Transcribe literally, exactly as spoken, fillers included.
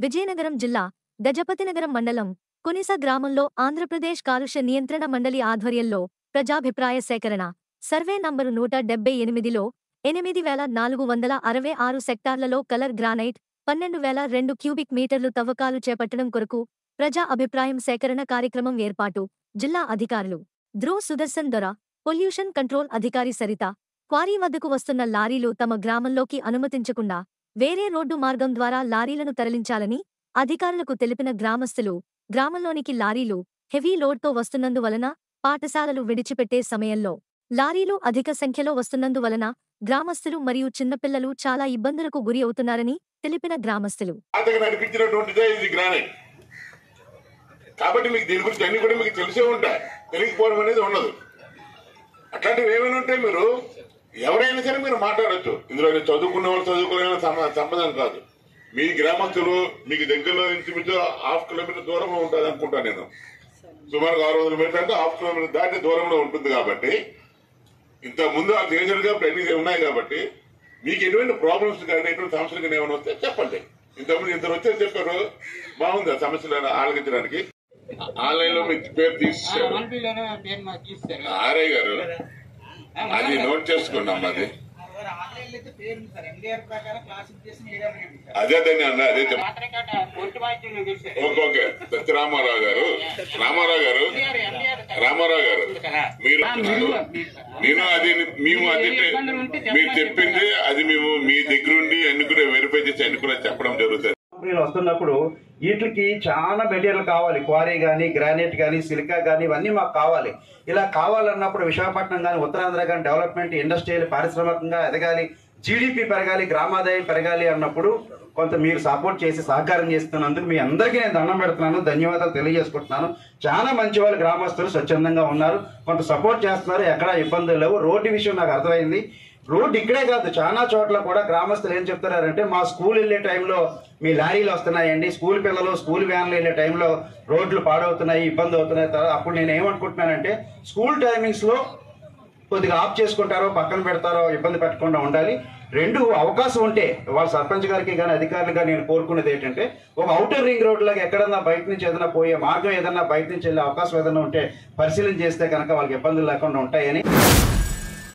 విజయనగరం జిల్లా గజపతినగరం మండలం కొనిస గ్రామంలో ఆంధ్రప్రదేశ్ కాలుష్య నియంత్రణ మండలి ఆధ్వర్యంలో ప్రజాభిప్రాయ సేకరణ సర్వే నంబరు నూట డెబ్బై ఎనిమిదిలో ఎనిమిది వేల నాలుగు వందల అరవై ఆరు సెక్టార్లలో కలర్ గ్రానైట్ పన్నెండు వేల రెండు క్యూబిక్ మీటర్లు తవ్వకాలు చేపట్టడం కొరకు ప్రజా అభిప్రాయం సేకరణ కార్యక్రమం ఏర్పాటు. జిల్లా అధికారులు ధ్రువ్ సుదర్శన్ దొర, పొల్యూషన్ కంట్రోల్ అధికారి సరిత, క్వారీ వద్దకు వస్తున్న లారీలు తమ గ్రామంలోకి అనుమతించకుండా వేరే రోడ్డు మార్గం ద్వారా లారీలను తరలించాలని అధికారులకు తెలిపిన గ్రామస్తులు గ్రామంలోనికి లారీలు హెవీ లోడ్తో వస్తున్నందువలన పాఠశాలలు విడిచిపెట్టే సమయంలో లారీలు అధిక సంఖ్యలో వస్తున్నందువలన గ్రామస్తులు మరియు చిన్నపిల్లలు చాలా ఇబ్బందులకు గురి అవుతున్నారని తెలిపిన గ్రామస్తులు కాబట్టి మీకు దీని గురించి అన్ని కూడా మీకు తెలిసే ఉంటాయి, తెలియకపోవడం అనేది ఉండదు. అట్లాంటివి ఏమైనా ఉంటే మీరు ఎవరైనా సరే మీరు మాట్లాడచ్చు. ఇందులో చదువుకున్న వాళ్ళు చదువుకునే వాళ్ళు సంబంధం కాదు. మీ గ్రామస్తులు మీకు దగ్గరలో నుంచి హాఫ్ కిలోమీటర్ దూరంలో ఉంటుంది అనుకుంటాను నేను. సుమారు ఆరు వందల మీటర్ అంటే హాఫ్ కిలోమీటర్ దాటి దూరంలో ఉంటుంది. కాబట్టి ఇంత ముందు ఆ చేసినట్టుగా ప్రెగ్నెన్సీ ఉన్నాయి. కాబట్టి మీకు ఎటువంటి ప్రాబ్లమ్స్ కానీ ఎటువంటి సమస్యలు కానీ ఏమైనా వస్తే చెప్పండి. ఇంతకుముందు ఇంత వచ్చే చెప్పారు, బాగుంది ఆ సమస్యలు ఆలోచించడానికి. ఆన్లైన్ లో మీ పేరు తీసేసారు ఆర్ఐ గారు, అది నోట్ చేసుకున్నాం. అది అదే దాన్ని అన్న అదే ఓకే. సత్య రామారావు గారు రామారావు గారు రామారావు గారు మీరు నేను అది మేము అది మీరు చెప్పింది అది మేము మీ దగ్గరుండి అన్ని కూడా వెరిఫై చేసి అన్ని కూడా చెప్పడం జరుగుతుంది. వస్తున్నప్పుడు వీటికి చాలా మెటీరియల్ కావాలి. క్వారీ కానీ, గ్రానైట్ కానీ, సిలికా కానీ ఇవన్నీ మాకు కావాలి. ఇలా కావాలన్నప్పుడు విశాఖపట్నం కానీ, ఉత్తరాంధ్ర కానీ డెవలప్మెంట్, ఇండస్ట్రియల్, పారిశ్రామికంగా ఎదగాలి, జీడిపి పెరగాలి, గ్రామాదాయం పెరగాలి అన్నప్పుడు కొంత మీరు సపోర్ట్ చేసి సహకారం చేస్తున్నందుకు మీ అందరికీ నేను దండం పెడుతున్నాను, ధన్యవాదాలు తెలియజేసుకుంటున్నాను. చాలా మంచి వాళ్ళు గ్రామస్తులు స్వచ్ఛందంగా ఉన్నారు, కొంత సపోర్ట్ చేస్తున్నారు, ఎక్కడా ఇబ్బందులు లేవు. రోడ్డు విషయం నాకు అర్థమైంది. రోడ్డు ఇక్కడే కాదు, చాలా చోట్ల కూడా గ్రామస్తులు ఏం చెప్తున్నారంటే మా స్కూల్ వెళ్ళే టైంలో మీ లారీలు వస్తున్నాయండి, స్కూల్ పిల్లలు స్కూల్ వ్యాన్లు వెళ్ళే టైంలో రోడ్లు పాడవుతున్నాయి, ఇబ్బంది అవుతున్నాయి. అప్పుడు నేను ఏమనుకుంటున్నానంటే స్కూల్ టైమింగ్స్లో కొద్దిగా ఆఫ్ చేసుకుంటారో పక్కన పెడతారో ఇబ్బంది పెట్టకుండా ఉండాలి. రెండు అవకాశం ఉంటే వాళ్ళ సర్పంచ్ గారికి కానీ అధికారులుగా నేను కోరుకునేది ఏంటంటే ఒక అవుటర్ రింగ్ రోడ్ లాగా ఎక్కడన్నా బయట నుంచి ఏదైనా పోయే మార్గం ఏదన్నా బయట నుంచి వెళ్ళే అవకాశం ఏదైనా ఉంటే పరిశీలన చేస్తే కనుక వాళ్ళకి ఇబ్బందులు లేకుండా ఉంటాయని